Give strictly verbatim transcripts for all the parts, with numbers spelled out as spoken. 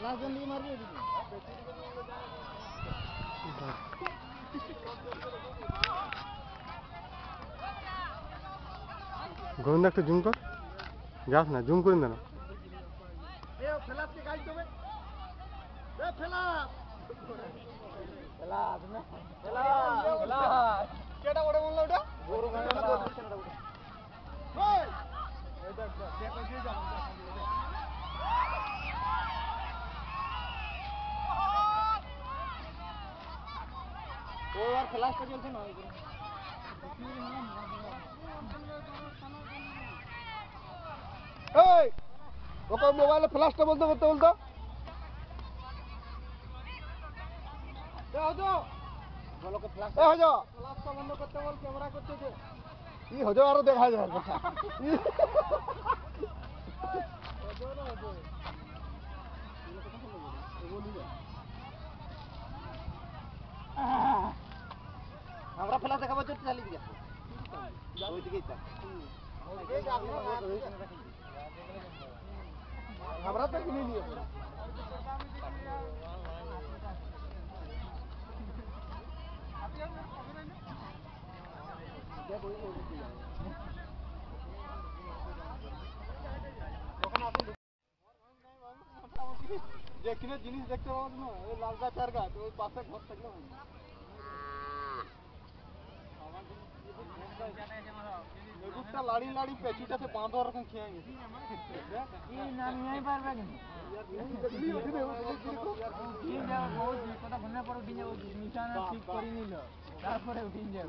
গোবিন্দ একটু জুম কর, যাস না, জুম করে না। ওকে মোবাইলে ফ্ল্যাশটা বন্ধ করতে বলতো। বন্ধ করতে বল, ক্যামেরা করতে কি হজো আরো দেখা যায় আমরা ফেলা দেখাবো, চালিয়ে দিকে ওই দিকেই আমরা তো কিনে নিয়ে যেখানে জিনিস দেখতে পাবো না, ওই লাল গাছ আর গাছ, ওই পাশে ঘর থাকলে মেঘুরটা লাড়ি লাড়ি পেঁচুটাতে বাঁধো ওরকম খেয়ে গেছে। তারপরে উঠিন যাবো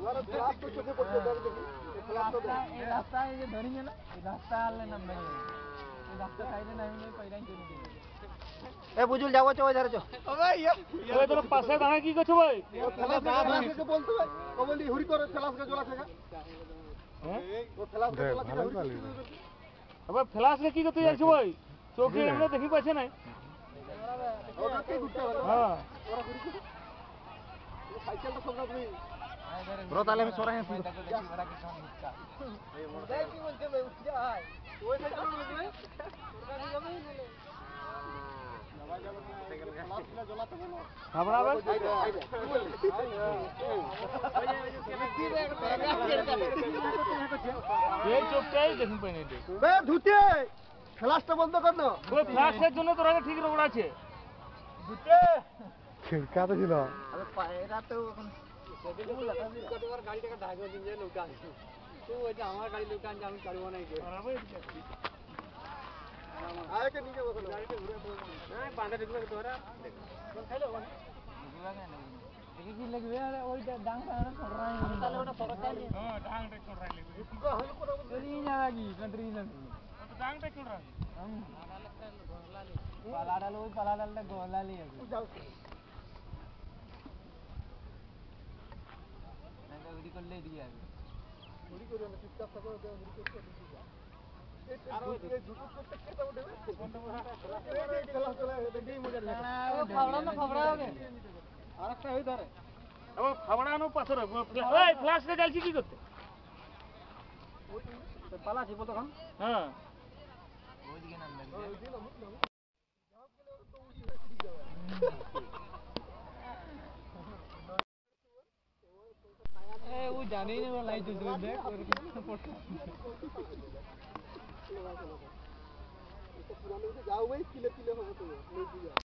রাস্তায় ধরি না, রাস্তা আনলে নামবে, রাস্তা সাইডে নামলে পয়লাই চলে যাবে। এ বুঝুল যাবো, চো ধারে চো। তোর পাশে দাঁড়া কি করছো ভাই? বলতো ভাই ও বলি হুড়ি করে ফ্লাশ কে জ্বলা থেকে। হ্যাঁ ও ফ্লাশ কে জ্বলা থেকে হুড়ি। আবে ফ্লাশ কে কি করতে যাচ্ছ ভাই? চোখে আমরা দেখি পাচ্ছে না। ওটা কি ঘুরতে হবে? হ্যাঁ ওরা হুড়ি করে সাইকেলটা সব রাখবি। ব্রো তাহলে আমি সরাই আছি। ওরা কি কাম নিকা? এই মোড় দেখ কি বলছে ভাই, উঠ যা ভাই। ওই সাইকেল উঠবে ভাই। ওরা কি যাবে নিলে? ফ্লাশটা বন্ধ কর না, ওই ফ্লাশের জন্য তোর আগে ঠিক রোড আছে। কাতে ছিল আরে পায়রা তো এখন সেদিন লাগা দিল কতবার গাড়িটাকে ঢাকা দিন যে লোক আছে তো ওই যে আমার গাড়ি লোক আনছে, আমি চালাবো না। এই আরে আয় কে নিচে বসো, গাড়িতে ঘুরে হ্যাঁ বাঁধা ঢুকবে তোরা কোন খাইলো কোন বুঝলা না দেখি কি লাগবে। আরে ওই ডাংটা আর ছড়রাই তাহলে ওটা ছড়রাই হ্যাঁ ডাংটা ছড়রাই লাগবে इसको हल करो तेरी ना लगी कंट्री ना तो डांगटा छड़राई हम पाला लगता गोला ले पाला डालो, पाला डालता गोला ले जाओ मैं तो उड़ी कर ले दिया उड़ी कर ना चुपचाप सब उड़ी कर दिया। আর ওই যে দুটো করতে কেটে উঠবে এই চলা চলা দেখি মজা লাগে। ও ফাবড়া না ফাবড়া হবে আরেকটা হই ধরে ও ফাবড়ানো পাথর ওই ফ্ল্যাশ রে জ্বালছি কি করতে ওই পালা আছে বলতো খান। হ্যাঁ ওইদিকে নাম লাগবে ওইদিকে নাম নাম যাও গেলে তো উড়ি হয়ে চলে যাবে। এ ও জানেই না লাই তো দেখ ওর পুরানো যাও ভাই, কিলে কিলে হবে তো।